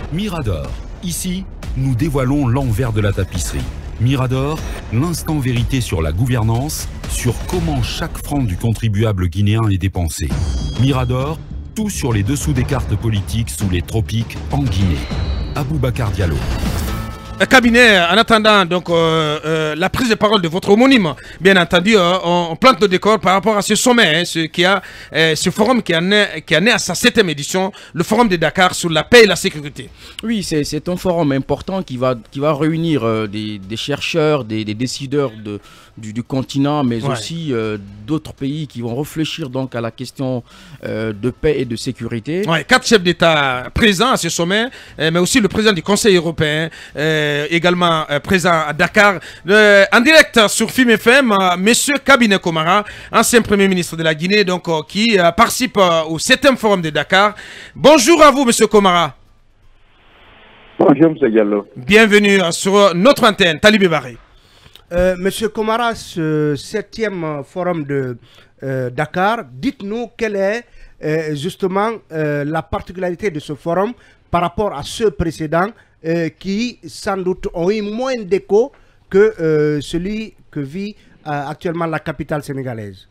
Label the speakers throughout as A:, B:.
A: Mirador. Ici, nous dévoilons l'envers de la tapisserie. Mirador, l'instant vérité sur la gouvernance, sur comment chaque franc du contribuable guinéen est dépensé. Mirador, tout sur les dessous des cartes politiques sous les tropiques en Guinée. Aboubacar Diallo.
B: Cabinet, en attendant donc la prise de parole de votre homonyme, bien entendu, on plante le décor par rapport à ce sommet, ce forum qui en est à sa 7e édition, le forum de Dakar sur la paix et la sécurité.
C: Oui, c'est un forum important qui va réunir des chercheurs, des décideurs du continent, mais aussi d'autres pays qui vont réfléchir donc à la question de paix et de sécurité.
B: Ouais, 4 chefs d'État présents à ce sommet, mais aussi le président du Conseil européen, également présent à Dakar. En direct sur FIM FM, Monsieur Kabinet Komara, ancien Premier ministre de la Guinée, donc qui participe au 7e forum de Dakar. Bonjour à vous, Monsieur Komara.
D: Bonjour, M. Diallo.
B: Bienvenue sur notre antenne, Talibé Barré.
E: Monsieur Komara, ce 7e forum de Dakar, dites-nous quelle est justement la particularité de ce forum par rapport à ceux précédents qui, sans doute, ont eu moins d'écho que celui que vit actuellement la capitale sénégalaise.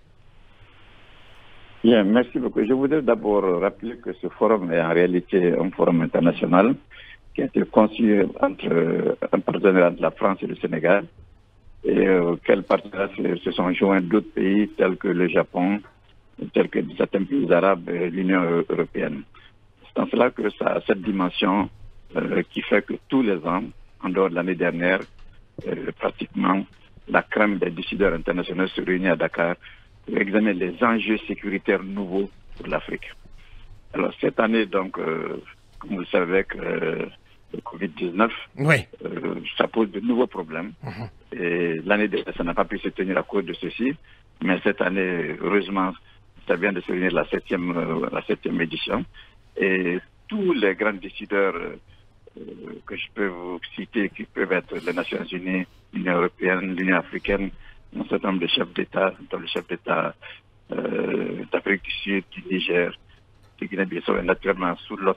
D: Bien, merci beaucoup. Je voudrais d'abord rappeler que ce forum est en réalité un forum international qui a été conçu entre un partenaire entre la France et le Sénégal, et quels partenaires se sont joints d'autres pays tels que le Japon, tels que certains pays arabes et l'Union européenne. C'est en cela que ça a cette dimension qui fait que tous les ans, en dehors de l'année dernière, pratiquement la crème des décideurs internationaux se réunit à Dakar pour examiner les enjeux sécuritaires nouveaux pour l'Afrique. Alors cette année, donc, comme vous le savez, avec le Covid-19, ça pose de nouveaux problèmes. Et l'année dernière, ça n'a pas pu se tenir à cause de ceci. Mais cette année, heureusement, ça vient de se réunir la 7e édition. Et tous les grands décideurs que je peux vous citer, qui peuvent être les Nations Unies, l'Union européenne, l'Union africaine, un certain nombre de chefs d'État, dont le chef d'État d'Afrique du Sud, du Niger, du Guinée-Bissau et naturellement sous l'hôte,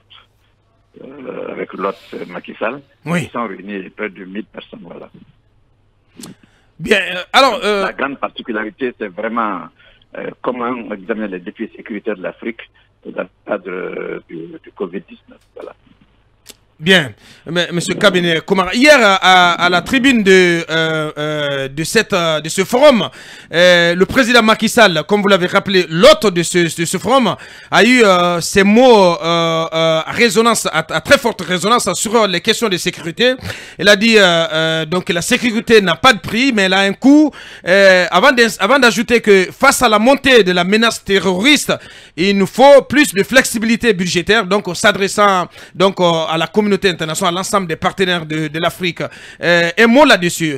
D: avec l'hôte Macky Sall, ils sont réunis près de 1000 personnes. Voilà.
B: Bien, alors...
D: La grande particularité, c'est vraiment comment examiner les défis sécuritaires de l'Afrique dans le cadre du Covid-19. Voilà.
B: Bien, Monsieur Kabinet Komara, hier à la tribune de ce forum, le président Macky Sall, comme vous l'avez rappelé, l'hôte de ce forum, a eu ces mots à très forte résonance sur les questions de sécurité. Il a dit donc que la sécurité n'a pas de prix, mais elle a un coût. Avant d'ajouter que face à la montée de la menace terroriste, il nous faut plus de flexibilité budgétaire, donc s'adressant donc à la communauté internationale, à l'ensemble des partenaires de l'Afrique. Un mot là-dessus.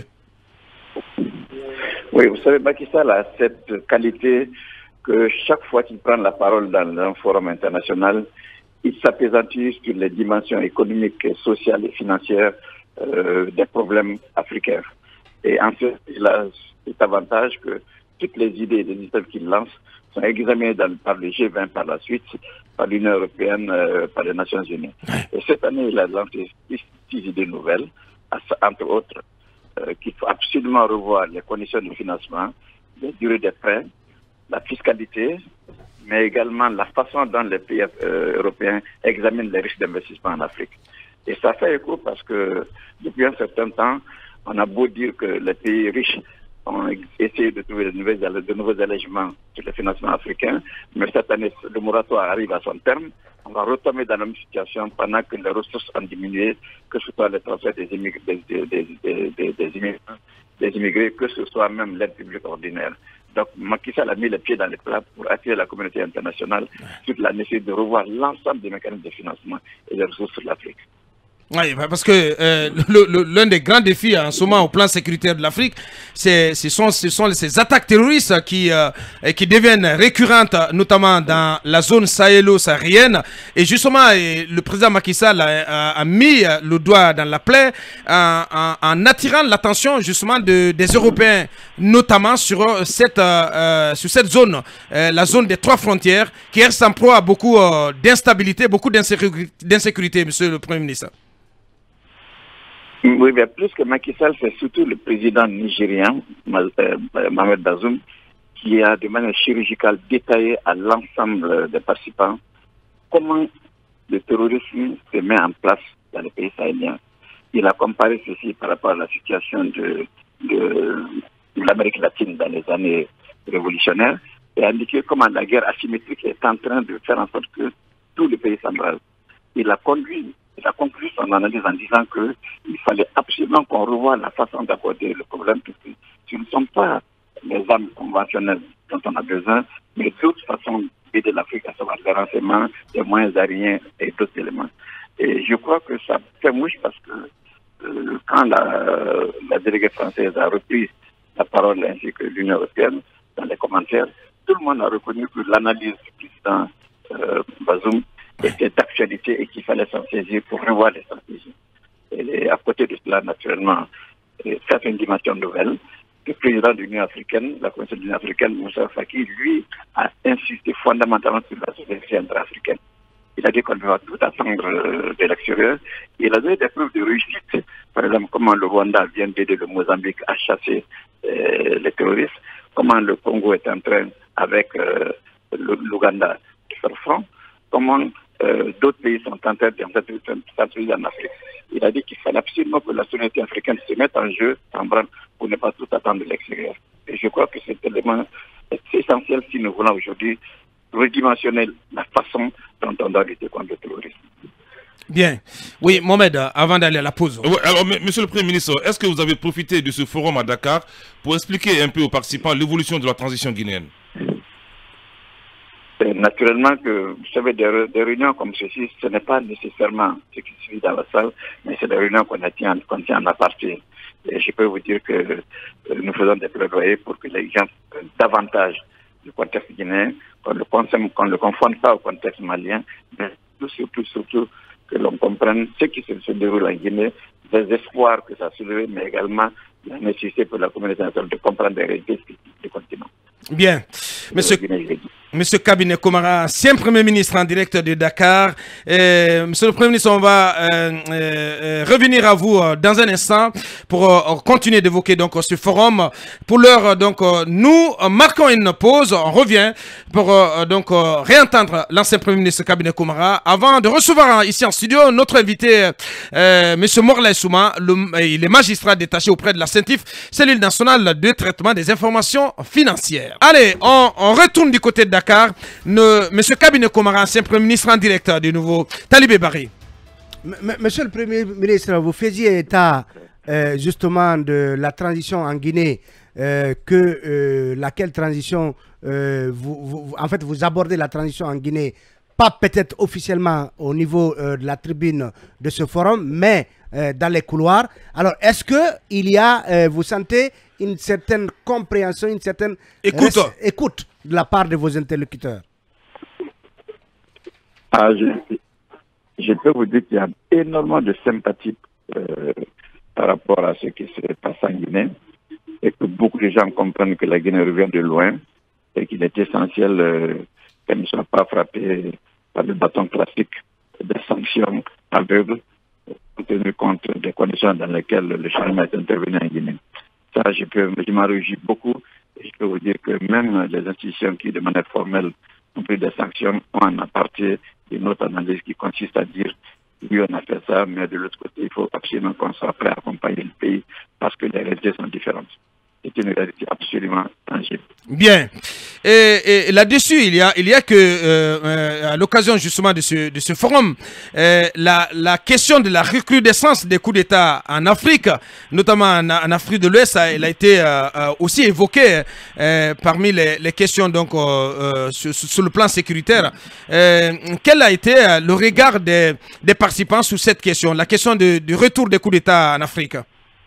D: Oui, vous savez, Macky Sall a cette qualité que chaque fois qu'il prend la parole dans un forum international, il s'appesantit sur les dimensions économiques, sociales et financières des problèmes africains. Et en fait, il a cet avantage que toutes les idées et les initiatives qu'il lance sont examinées par le G20 par la suite, par l'Union européenne, par les Nations Unies. Et cette année, il a lancé 6 idées nouvelles, entre autres, qu'il faut absolument revoir les conditions de financement, les durées des prêts, la fiscalité, mais également la façon dont les pays européens examinent les risques d'investissement en Afrique. Et ça fait écho parce que depuis un certain temps, on a beau dire que les pays riches ont essayé de trouver de nouveaux allègements sur le financement africain, mais cette année, le moratoire arrive à son terme. On va retomber dans la même situation pendant que les ressources ont diminué, que ce soit le transfert des immigrés, que ce soit même l'aide publique ordinaire. Donc, Macky Sall a mis les pieds dans les plats pour attirer la communauté internationale sur la nécessité de revoir l'ensemble des mécanismes de financement et des ressources de l'Afrique.
B: Oui, parce que l'un des grands défis en ce moment au plan sécuritaire de l'Afrique, ce sont ces attaques terroristes qui deviennent récurrentes, notamment dans la zone sahélo-saharienne. Et justement, le président Macky Sall a mis le doigt dans la plaie en attirant l'attention justement des Européens, notamment sur cette zone, la zone des 3 frontières, qui reste en proie à beaucoup d'instabilité, beaucoup d'insécurité, monsieur le Premier ministre.
D: Oui, bien plus que Macky Sall, c'est surtout le président nigérien, Mohamed Bazoum, qui a de manière chirurgicale détaillé à l'ensemble des participants comment le terrorisme se met en place dans les pays sahéliens. Il a comparé ceci par rapport à la situation de l'Amérique latine dans les années révolutionnaires et a indiqué comment la guerre asymétrique est en train de faire en sorte que tous les pays s'embrasent. Il a conclu son analyse en disant qu'il fallait absolument qu'on revoie la façon d'aborder le problème, parce que ce ne sont pas les armes conventionnelles dont on a besoin, mais d'autres façons d'aider l'Afrique, à savoir les renseignements, les moyens aériens et d'autres éléments. Et je crois que ça fait mouche parce que quand la déléguée française a repris la parole ainsi que l'Union européenne dans les commentaires, tout le monde a reconnu que l'analyse du président Bazoum était d'actualité et qu'il fallait s'en saisir pour revoir les stratégies. Et à côté de cela, naturellement, ça fait une dimension nouvelle. Le président de l'Union africaine, la Commission de l'Union africaine, Moussa Faki, lui, a insisté fondamentalement sur la souveraineté intra-africaine. Il a dit qu'on doit tout attendre de l'extérieur. Il a donné des preuves de réussite. Par exemple, comment le Rwanda vient d'aider le Mozambique à chasser les terroristes, comment le Congo est en train, avec l'Ouganda, de faire front, comment d'autres pays sont en train de s'introduire en Afrique. Il a dit qu'il fallait absolument que la souveraineté africaine se mette en jeu, en branle, pour ne pas tout attendre de l'extérieur. Et je crois que cet élément est essentiel si nous voulons aujourd'hui redimensionner la façon dont on doit lutter contre le terrorisme.
B: Bien. Oui, Mohamed, avant d'aller à la pause.
F: Ouais, alors, monsieur le Premier ministre, est-ce que vous avez profité de ce forum à Dakar pour expliquer un peu aux participants l'évolution de la transition guinéenne?
D: Naturellement que, vous savez, des réunions comme ceci, ce n'est pas nécessairement ce qui se vit dans la salle, mais c'est des réunions qu'on tient en aparté. Et je peux vous dire que nous faisons des plaidoyers pour que les gens prennent davantage du contexte guinéen, qu'on ne le confonde pas au contexte malien, mais surtout que l'on comprenne ce qui se déroule en Guinée, les espoirs que ça soulève, mais également la nécessité pour la communauté internationale de comprendre les réalités du continent.
B: Bien. Monsieur Kabinet Komara, ancien Premier ministre en direct de Dakar. Monsieur le Premier ministre, on va revenir à vous dans un instant pour continuer d'évoquer donc ce forum. Pour l'heure, donc nous marquons une pause. On revient pour donc réentendre l'ancien Premier ministre Kabinet Komara avant de recevoir ici en studio notre invité, Monsieur Morlaye Souma. Il est magistrat détaché auprès de la CENTIF, cellule nationale de traitement des informations financières. Allez, on retourne du côté de Dakar. Monsieur Kabinet Komara, ancien Premier ministre en direct de nouveau, Talibé Bari.
E: Monsieur le Premier ministre, vous faisiez état justement de la transition en Guinée, laquelle transition, en fait, vous abordez la transition en Guinée, pas peut-être officiellement au niveau de la tribune de ce forum, mais dans les couloirs. Alors, est-ce que vous sentez une certaine compréhension, une certaine écoute de la part de vos interlocuteurs?
D: Je peux vous dire qu'il y a énormément de sympathie par rapport à ce qui se passe en Guinée et que beaucoup de gens comprennent que la Guinée revient de loin et qu'il est essentiel qu'elle ne soit pas frappée par le bâton classique des sanctions aveugles tenu compte des conditions dans lesquelles le changement est intervenu en Guinée. Ça, je m'en réjouis beaucoup et je peux vous dire que même les institutions qui, de manière formelle, ont pris des sanctions ont en aparté une autre analyse qui consiste à dire oui, on a fait ça, mais de l'autre côté, il faut absolument qu'on soit prêt à accompagner le pays parce que les réalités sont différentes. est une réalité absolument tangible.
B: Bien. Et là-dessus, il y a que, à l'occasion justement de ce forum, la question de la recrudescence des coups d'État en Afrique, notamment en Afrique de l'Ouest, elle a été aussi évoquée parmi les questions donc sur le plan sécuritaire. Quel a été le regard des participants sur cette question, la question du retour des coups d'État en Afrique?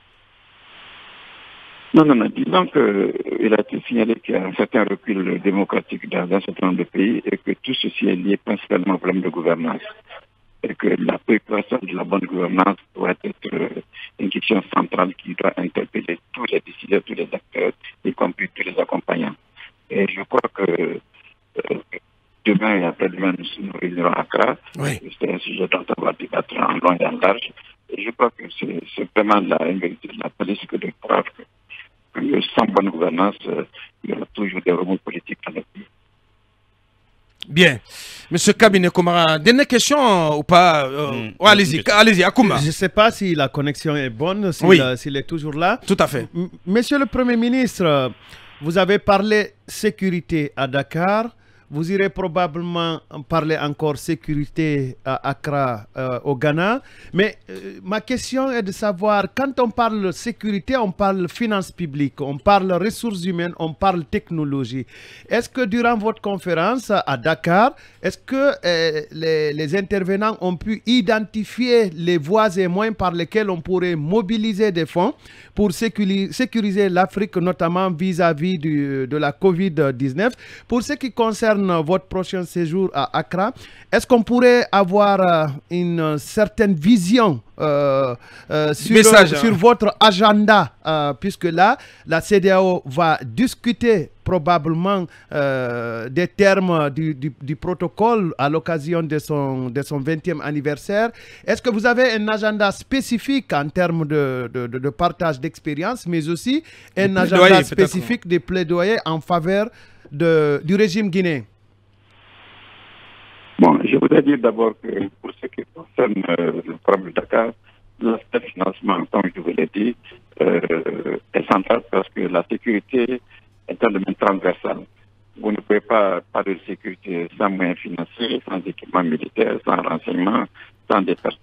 D: Non, disons qu'il a été signalé qu'il y a un certain recul démocratique dans un certain nombre de pays et que tout ceci est lié principalement au problème de gouvernance. Et que la préoccupation de la bonne gouvernance doit être une question centrale qui doit interpeller tous les décideurs, tous les acteurs, y compris tous les accompagnants. Et je crois que demain et après-demain, nous réunirons à Accra.
B: Oui. C'est
D: un sujet dont on va débattre en long et en large. Et je crois que c'est vraiment une vérité de la police que de croire que sans bonne gouvernance, il y aura toujours des remous politiques dans le pays.
B: Bien. Monsieur Kabinet Komara, dernière question ou pas allez-y, Akoumba.
G: Je ne sais pas si la connexion est bonne, s'il est toujours là.
B: Tout à fait.
G: Monsieur le Premier ministre, vous avez parlé sécurité à Dakar. Vous irez probablement parler encore sécurité à Accra, au Ghana. Mais ma question est de savoir, quand on parle sécurité, on parle finances publiques, on parle ressources humaines, on parle technologie. Est-ce que durant votre conférence à Dakar, est-ce que les intervenants ont pu identifier les voies et moyens par lesquels on pourrait mobiliser des fonds pour sécuriser l'Afrique, notamment vis-à-vis de la COVID-19? Pour ce qui concerne votre prochain séjour à Accra, est-ce qu'on pourrait avoir une certaine vision sur votre agenda, puisque là, la CEDEAO va discuter probablement des termes du protocole à l'occasion de son 20e anniversaire. Est-ce que vous avez un agenda spécifique en termes de partage d'expérience, mais aussi un agenda spécifique de plaidoyer en faveur du régime guinéen?
D: Bon, je voudrais dire d'abord que pour ce qui concerne le problème de Dakar, l'aspect financement, comme je vous l'ai dit, est central parce que la sécurité est un domaine transversal. Vous ne pouvez pas parler de sécurité sans moyens financiers, sans équipement militaire, sans renseignement, sans des personnes.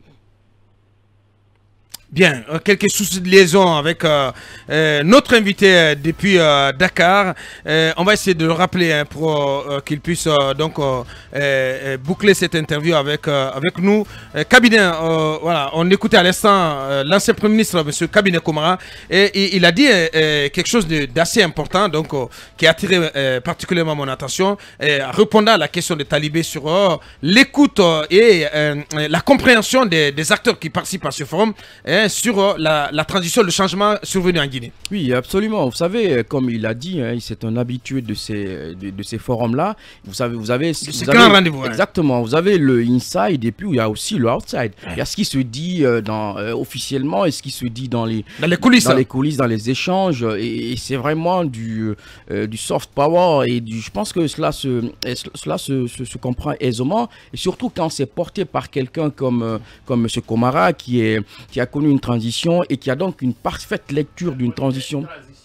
B: Bien, quelques soucis de liaison avec notre invité depuis Dakar. On va essayer de le rappeler pour qu'il puisse donc boucler cette interview avec nous. Kabinet, voilà, on écoutait à l'instant l'ancien Premier ministre, M. Kabinet Komara, et il a dit quelque chose d'assez important, donc qui a attiré particulièrement mon attention, répondant à la question des talibés sur l'écoute et la compréhension des acteurs qui participent à ce forum. Sur la transition, le changement survenu en Guinée.
C: Oui, absolument. Vous savez, comme il a dit, c'est un habitué de ces forums-là. Vous avez
B: c'est un rendez-vous.
C: Exactement. Vous avez le inside et puis il y a aussi le outside. Il y a ce qui se dit officiellement et ce qui se dit dans les coulisses. Dans les coulisses, dans les échanges. Et c'est vraiment du soft power. Et je pense que cela se comprend aisément. Et surtout quand c'est porté par quelqu'un comme M. Komara qui a connu une transition et qui a donc une parfaite lecture d'une transition.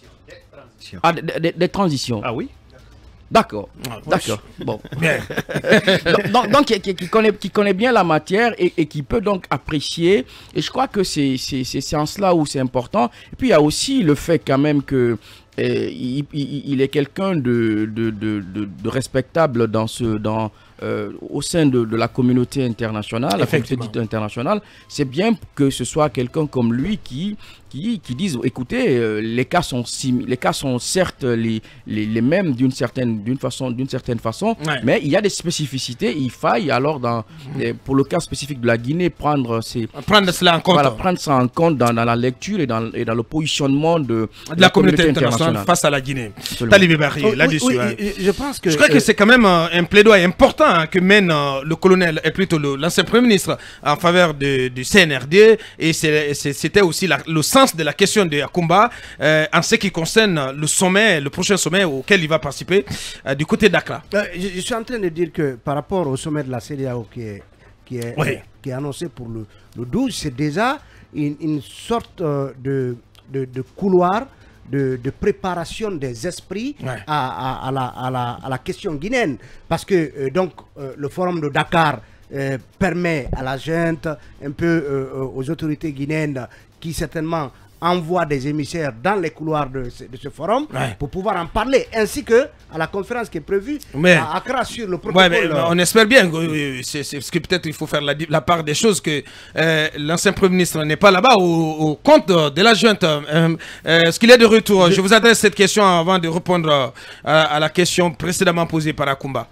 C: Des transitions.
G: Ah oui?
C: D'accord, d'accord. Bon. donc qui connaît bien la matière et qui peut donc apprécier. Et je crois que c'est en cela où c'est important. Et puis il y a aussi le fait quand même que il est quelqu'un de respectable au sein de la communauté internationale, la communauté dite internationale. C'est bien que ce soit quelqu'un comme lui qui disent, écoutez, les cas sont certes les mêmes d'une certaine façon, mais il y a des spécificités. Il faille alors pour le cas spécifique de la Guinée prendre
B: cela en compte.
C: Voilà, prendre ça en compte dans la lecture et dans le positionnement de
B: la communauté internationale face à la Guinée. Talibé Barry, là-dessus. Je crois que c'est quand même un plaidoyer important que mène le colonel, et plutôt l'ancien Premier ministre, en faveur du CNRD, et c'était aussi le sens de la question de Akoumba en ce qui concerne le prochain sommet auquel il va participer du côté d'Accra.
E: Je suis en train de dire que par rapport au sommet de la CEDEAO qui est annoncé pour le 12, c'est déjà une sorte de couloir de préparation des esprits à la question guinéenne. Parce que le forum de Dakar permet à la junte, un peu aux autorités guinéennes qui certainement envoient des émissaires dans les couloirs de ce forum pour pouvoir en parler, ainsi que à la conférence qui est prévue à Accra sur le protocole.
B: On espère bien, c'est ce que peut-être il faut faire la part des choses, que l'ancien Premier ministre n'est pas là-bas au compte de la junte. Est-ce qu'il est de retour? Je vous adresse cette question avant de répondre à la question précédemment posée par Akumba.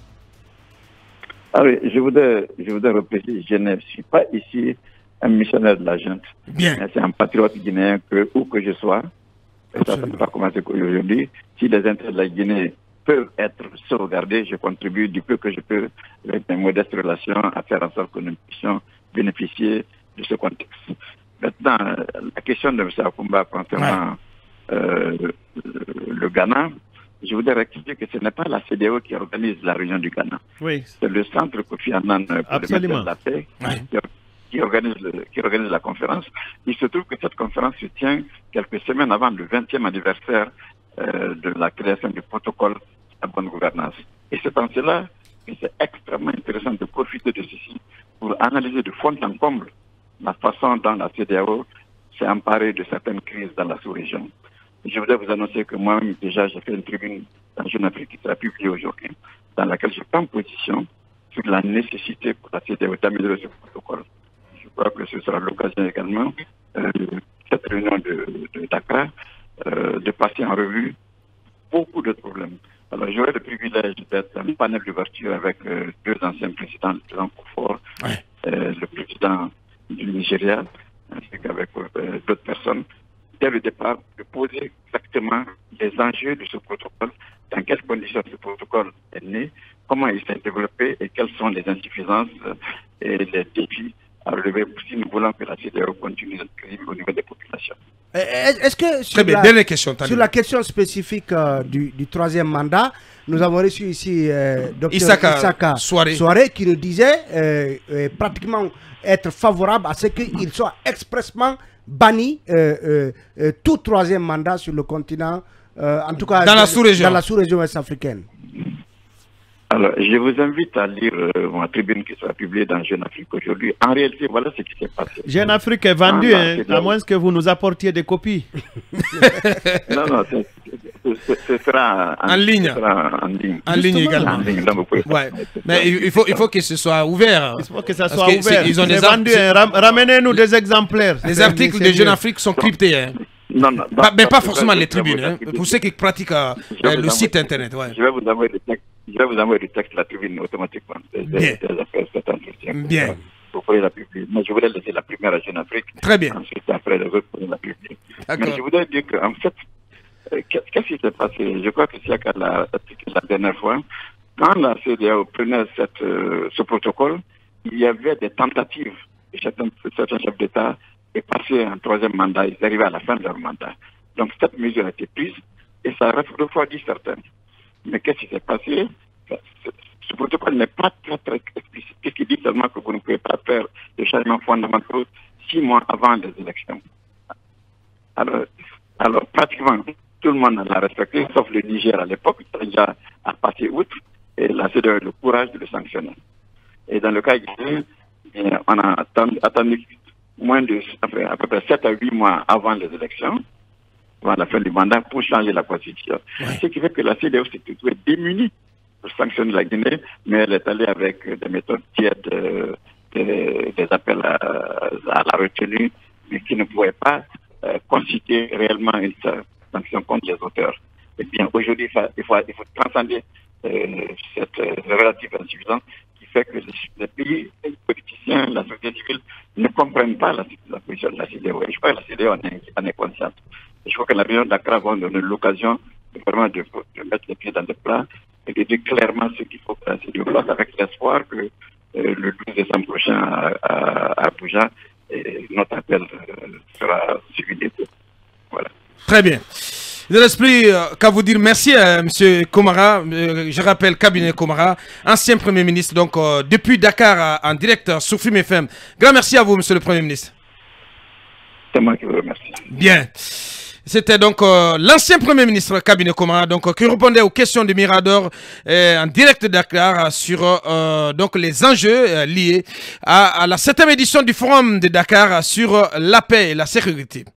D: Ah oui, je voudrais repréciser, je ne suis pas ici un missionnaire de la junte. C'est un patriote guinéen où que je sois. Et ça ne peut pas commencer aujourd'hui. Si les intérêts de la Guinée peuvent être sauvegardés, je contribue du peu que je peux avec mes modestes relations à faire en sorte que nous puissions bénéficier de ce contexte. Maintenant, la question de M. Akumba concernant le Ghana, je voudrais rectifier que ce n'est pas la CEDEAO qui organise la réunion du Ghana. C'est le centre Kofi Annan pour le maintien de la paix qui organise la conférence. Il se trouve que cette conférence se tient quelques semaines avant le 20e anniversaire de la création du protocole à bonne gouvernance. Et c'est en cela que c'est extrêmement intéressant de profiter de ceci pour analyser de fond en comble la façon dont la CEDEAO s'est emparée de certaines crises dans la sous-région. Je voudrais vous annoncer que moi-même, déjà, j'ai fait une tribune dans Jeune Afrique qui sera publiée aujourd'hui, dans laquelle je prends position sur la nécessité pour la CEDEAO d'améliorer ce protocole. Je crois que ce sera l'occasion également, cette réunion de Dakar, de passer en revue beaucoup de problèmes. Alors, j'aurai le privilège d'être un panel d'ouverture avec deux anciens présidents, le président Kufuor, le président du Nigeria, ainsi qu'avec d'autres personnes, dès le départ, de poser exactement les enjeux de ce protocole, dans quelles conditions ce protocole est né, comment il s'est développé et quelles sont les insuffisances et les défis à relever si nous voulons que la CEDEAO continue d'être crédible au niveau des populations.
E: Est-ce que sur la question spécifique du troisième mandat, nous avons reçu ici Dr Issaka Soare qui nous disait pratiquement être favorable à ce qu'il soit expressément banni tout troisième mandat sur le continent, en tout cas dans la sous-région ouest-africaine. Alors, je vous invite à lire ma tribune qui sera publiée dans Jeune Afrique aujourd'hui. En réalité, voilà ce qui s'est passé.
G: Jeune Afrique est vendu, à moins que vous nous apportiez des copies.
D: Non, ce sera
B: en ligne. En ligne également. Mais il faut que ce soit ouvert.
G: Il faut que ça soit ouvert. Ils ont des vendu. Ramenez-nous des exemplaires.
B: Les articles de Jeune Afrique sont cryptés. Mais pas forcément les tribunes. Pour ceux qui pratiquent le site internet.
D: Je vais vous envoyer le texte. Je vais vous envoyer le texte de la tribune automatiquement.
B: Bien.
D: Vous pourrez la publier. Mais je voulais laisser la première à Jeune Afrique.
B: Très bien.
D: Ensuite, après, les autres pourront la publier. Mais je voudrais dire qu'en fait, qu'est-ce qui s'est passé? Je crois que c'est la dernière fois, quand la CEDEAO prenait ce protocole, il y avait des tentatives de certains chefs d'État de passer un troisième mandat. Ils arrivaient à la fin de leur mandat. Donc, cette mesure a été prise et ça a refroidi certains. Mais qu'est-ce qui s'est passé? Ce protocole n'est pas très explicite. Qu'est-ce qui dit seulement que vous ne pouvez pas faire des changements fondamentaux 6 mois avant les élections? Alors pratiquement, tout le monde l'a respecté, sauf le Niger à l'époque, qui déjà a passé outre, et la CEDEAO a eu le courage de le sanctionner. Et dans le cas guinéen, on a attendu à peu près 7 à 8 mois avant les élections, avant la fin du mandat, pour changer la constitution. Ce qui fait que la CEDEAO s'est trouvée démunie pour sanctionner la Guinée, mais elle est allée avec des méthodes tièdes, des appels à la retenue, mais qui ne pouvaient pas constituer réellement une sanction contre les auteurs. Et bien aujourd'hui, il faut transcender cette relative insuffisance qui fait que les pays, les politiciens, la société civile ne comprennent pas la position de la CEDEAO. Et je crois que la CEDEAO en est consciente. Et je crois que la réunion de Dakar va donner l'occasion vraiment de mettre les pieds dans le plat et de dire clairement ce qu'il faut que la CEDEAO fasse, avec l'espoir que le 12 décembre prochain à Abuja, notre appel sera suivi des deux. Voilà.
B: Très bien. Il ne reste plus qu'à vous dire merci à M. Komara. Je rappelle Cabinet Komara, ancien Premier ministre, donc depuis Dakar en direct sur Film FM. Grand merci à vous, M. le Premier ministre.
D: C'est moi qui vous remercie.
B: Bien. C'était donc l'ancien Premier ministre Cabinet Komara, donc qui répondait aux questions de Mirador en direct de Dakar sur donc les enjeux liés à la 7e édition du Forum de Dakar sur la paix et la sécurité.